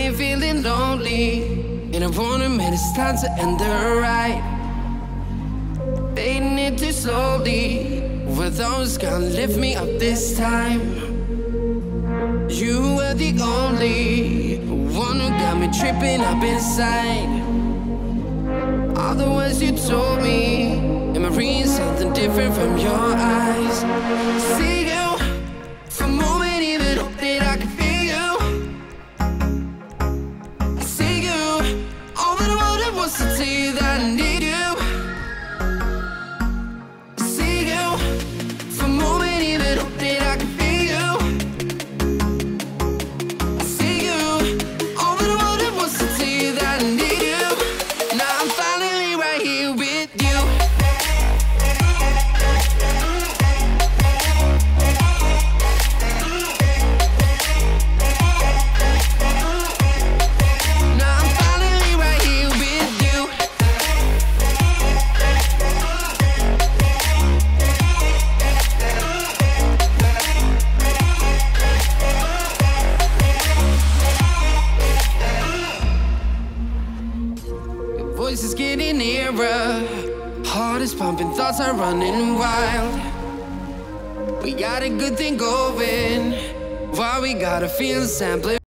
been feeling lonely, and I wanna admit it's time to end the ride. Fading it too slowly, were those gonna lift me up this time? You were the only one who got me tripping up inside. All the words you told me, am I reading something different from your eyes? See you for a moment, even hope that I can feel you. See you, all that I wanted was to tell you that I need you. See you for a moment, even hope that I can feel you. See you, all that I wanted was to tell you that I need you. Now I'm finally right here with you. Now I'm finally right here with you. Your voice is getting nearer, heart is pumping, thoughts are running wild. We got a good thing going, why we gotta feel sampling.